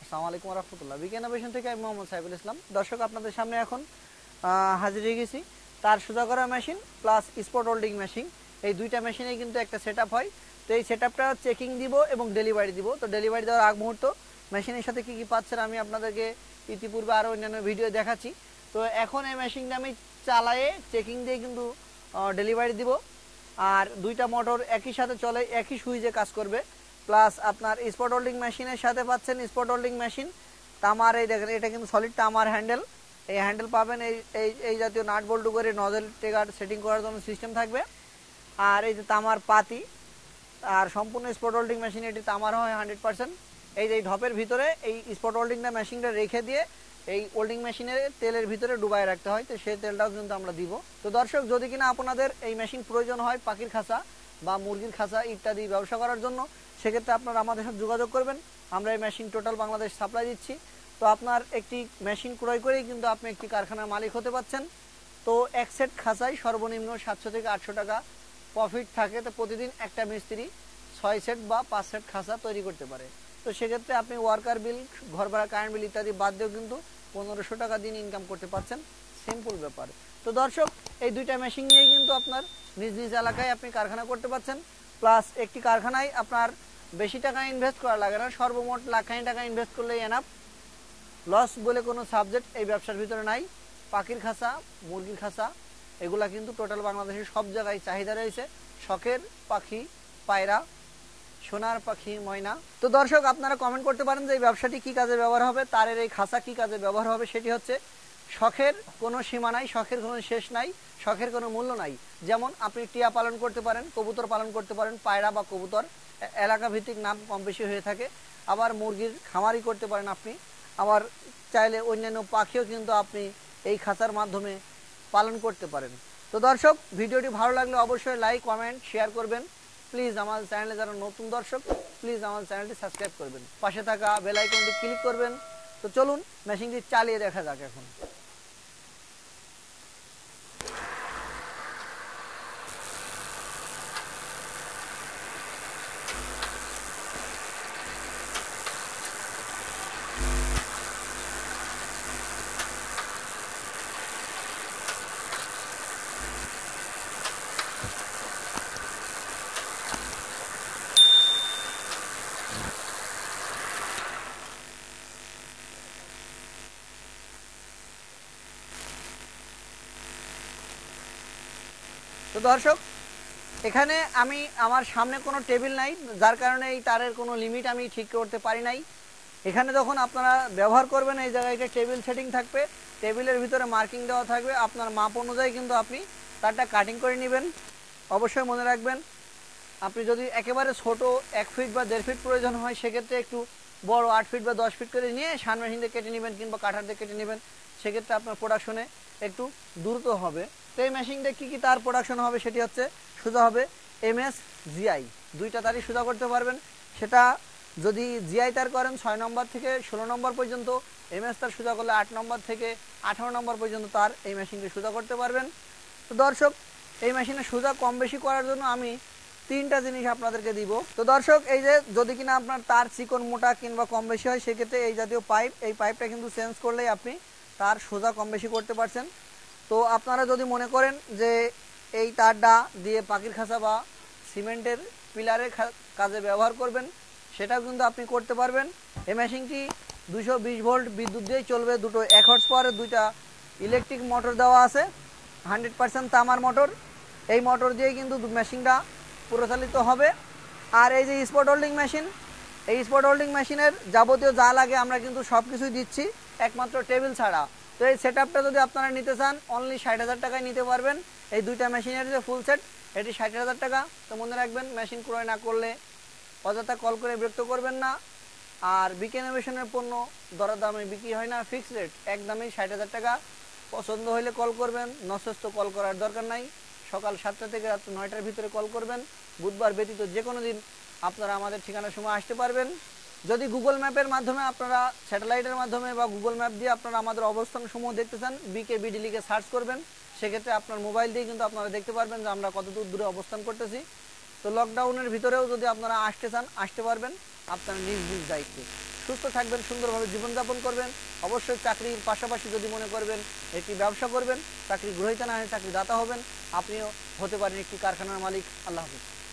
আসসালামু আলাইকুম রাহমাতুল্লাহ। বিজ্ঞান ইনোভেশন থেকে আমি মোহাম্মদ সাইফুল ইসলাম। দর্শক, আপনাদের সামনে এখন হাজির হয়ে গেছি তার সোজা করা machine plus spot holding machine. এই দুইটা মেশিনেই কিন্তু একটা সেট আপ হয়। তো এই সেট আপটা চেকিং দিব এবং ডেলিভারি দিব। তো ডেলিভারি দেওয়ার আগ মুহূর্ত মেশিনের সাথে কী কী পাচ্ছেন আমি আপনাদেরকে ইতিপূর্বে আরও অন্যান্য ভিডিও দেখাচ্ছি। তো এখন এই মেশিনটা আমি চালায়ে চেকিং দিয়ে কিন্তু ডেলিভারি দিব। আর দুইটা মোটর একই সাথে চলে, একই সুইচে কাজ করবে। প্লাস আপনার স্পট হোল্ডিং মেশিনের সাথে পাচ্ছেন স্পট হোল্ডিং মেশিন তামার। এই দেখেন, এটা কিন্তু সলিড তামার হ্যান্ডেল। এই হ্যান্ডেল পাবেন, এই জাতীয় নাট বল্টু করে নজেল টেগার সেটিং করার জন্য সিস্টেম থাকবে। আর এই যে তামার পাতি, আর সম্পূর্ণ স্পট হোল্ডিং মেশিন এটি তামার হয় 100%। এই যে ঢপের ভিতরে এই স্পট হোল্ডিংটা মেশিনটা রেখে দিয়ে এই হোল্ডিং মেশিনের তেলের ভিতরে ডুবাই রাখতে হয়। তো সেই তেলটাও কিন্তু আমরা দিব। তো দর্শক, যদি কিনা আপনাদের এই মেশিন প্রয়োজন হয় পাখির খাঁচা বা মুরগির খাঁচা ইত্যাদি ব্যবসা করার জন্য, সেক্ষেত্রে আপনারা আমাদের সাথে যোগাযোগ করবেন। আমরা এই মেশিন টোটাল বাংলাদেশ সাপ্লাই দিচ্ছি। তো আপনার একটি মেশিন ক্রয় করেই কিন্তু আপনি একটি কারখানার মালিক হতে পারছেন। তো এক সেট খাঁচাই সর্বনিম্ন 700 থেকে 800 টাকা প্রফিট থাকে। তো প্রতিদিন একটা মিস্ত্রি 6 সেট বা 5 সেট খাঁচা তৈরি করতে পারে। তো সেক্ষেত্রে আপনি ওয়ার্কার বিল, ঘর ভাড়া, কারেন্ট বিল ইত্যাদি বাদ দিয়েও কিন্তু 1500 টাকা দিন ইনকাম করতে পারছেন। সিম্পল ব্যাপার। তো দর্শক, এই দুইটা মেশিন নিয়েই কিন্তু আপনার নিজ নিজ এলাকায় আপনি কারখানা করতে পারছেন। প্লাস একটি কারখানায় আপনার বেশি টাকা ইনভেস্ট করা লাগে না, সর্বমোট লাখখানি টাকা ইনভেস্ট করলেই এনাফ। লস বলে কোনো সাবজেক্ট এই ব্যবসার ভিতরে নাই। পাখির খাঁচা, মুরগির খাঁচা এগুলা কিন্তু টোটাল বাংলাদেশের সব জায়গায় চাহিদা রয়েছে। শখের পাখি পায়রা, সোনার পাখি ময়না। তো দর্শক, আপনারা কমেন্ট করতে পারেন যে এই ব্যবসাটি কী কাজে ব্যবহার হবে, তারের এই খাঁচা কী কাজে ব্যবহার হবে। সেটি হচ্ছে শখের কোনো সীমা নাই, শখের কোনো শেষ নাই, শখের কোনো মূল্য নাই। যেমন আপনি টিয়া পালন করতে পারেন, কবুতর পালন করতে পারেন, পায়রা বা কবুতর এলাকা ভিত্তিক নাম কম বেশি হয়ে থাকে। আবার মুরগির খামারি করতে পারেন আপনি। আবার চাইলে অন্যান্য পাখিও কিন্তু আপনি এই খাঁচার মাধ্যমে পালন করতে পারেন। তো দর্শক, ভিডিওটি ভালো লাগলে অবশ্যই লাইক, কমেন্ট, শেয়ার করবেন। প্লিজ আমাদের চ্যানেলে যারা নতুন দর্শক, প্লিজ আমাদের চ্যানেলটি সাবস্ক্রাইব করবেন, পাশে থাকা বেল আইকনটি ক্লিক করবেন। তো চলুন মেশিনটি চালিয়ে দেখা যাক এখন। তো দর্শক, এখানে আমি আমার সামনে কোনো টেবিল নাই, যার কারণে এই তারের কোনো লিমিট আমি ঠিক করতে পারি নাই। এখানে যখন আপনারা ব্যবহার করবেন এই জায়গায় একটা টেবিল সেটিং থাকবে, টেবিলের ভিতরে মার্কিং দেওয়া থাকবে। আপনার মাপ অনুযায়ী কিন্তু আপনি তারটা কাটিং করে নেবেন। অবশ্যই মনে রাখবেন, আপনি যদি একেবারে ছোট 1 ফিট বা 1.5 ফিট প্রয়োজন হয়, সেক্ষেত্রে একটু বড় 8 ফিট বা 10 ফিট করে নিয়ে শান মেশিন দিয়ে কেটে নেবেন কিংবা কাঠার দিয়ে কেটে নেবেন। সেক্ষেত্রে আপনার প্রোডাকশনে একটু দ্রুত হবে। তো এই মেশিনটা কী কী তার প্রোডাকশন হবে, সেটি হচ্ছে সোজা হবে MS GI, দুইটা তারই সোজা করতে পারবেন। সেটা যদি GI তার করেন 6 নম্বর থেকে 16 নম্বর পর্যন্ত, MS তার সোজা করলে 8 নম্বর থেকে 18 নম্বর পর্যন্ত তার এই মেশিনকে সোজা করতে পারবেন। তো দর্শক, এই মেশিনে সোজা কম বেশি করার জন্য আমি 3টা জিনিস আপনাদেরকে দিব। তো দর্শক, এই যে যদি কিনা আপনার তার চিকন মোটা কিংবা কম বেশি হয়, সেক্ষেত্রে এই জাতীয় পাইপ, এই পাইপটা কিন্তু চেঞ্জ করলেই আপনি তার সোজা কম বেশি করতে পারছেন। তো আপনারা যদি মনে করেন যে এই তারটা দিয়ে পাখির খাঁচা বা সিমেন্টের পিলারের কাজে ব্যবহার করবেন, সেটাও কিন্তু আপনি করতে পারবেন। এই মেশিনটি 220 ভোল্ট বিদ্যুৎ দিয়েই চলবে। দুটো 1 হর্স পাওয়ারের দুইটা ইলেকট্রিক মোটর দেওয়া আছে, 100% তামার মোটর। এই মোটর দিয়েই কিন্তু মেশিনটা পরিচালিত হবে। আর এই যে স্পট হোল্ডিং মেশিন, এই স্পট হোল্ডিং মেশিনের যাবতীয় যা লাগে আমরা কিন্তু সব কিছুই দিচ্ছি, একমাত্র টেবিল ছাড়া। তো এই সেট আপটা যদি আপনারা নিতে চান, অনলি 60,000 টাকায় নিতে পারবেন। এই দুইটা মেশিনের যে ফুল সেট, এটি 60,000 টাকা। তো মনে রাখবেন, মেশিন ক্রয় না করলে অযথা কল করে বিরক্ত করবেন না। আর বিকে ইনোভেশনের পণ্য দরদামে বিক্রি হয় না, ফিক্সড রেট, একদমই 60,000 টাকা। পছন্দ হলে কল করবেন, নচেত কল করার দরকার নাই। সকাল 7টা থেকে রাত 9টার ভিতরে কল করবেন। বুধবার ব্যতীত যে কোনো দিন আপনারা আমাদের ঠিকানার সময় আসতে পারবেন। যদি গুগল ম্যাপের মাধ্যমে আপনারা স্যাটেলাইটের মাধ্যমে বা গুগল ম্যাপ দিয়ে আপনারা আমাদের অবস্থান সমূহ দেখতে চান, BKBD লিখে সার্চ করবেন। সেক্ষেত্রে আপনার মোবাইল দিয়ে কিন্তু আপনারা দেখতে পারবেন যে আমরা কতদূর দূরে অবস্থান করতেছি। তো লকডাউনের ভিতরেও যদি আপনারা আসতে চান, আসতে পারবেন। আপনার নিজ নিজ দায়িত্বে। সুস্থ থাকবেন, সুন্দরভাবে জীবনযাপন করবেন। অবশ্যই চাকরির পাশাপাশি যদি মনে করবেন একটি ব্যবসা করবেন, চাকরি গ্রহীতা না হয়ে চাকরি দাতা হবেন, আপনিও হতে পারেন একটি কারখানার মালিক। আল্লাহ হাফিজ।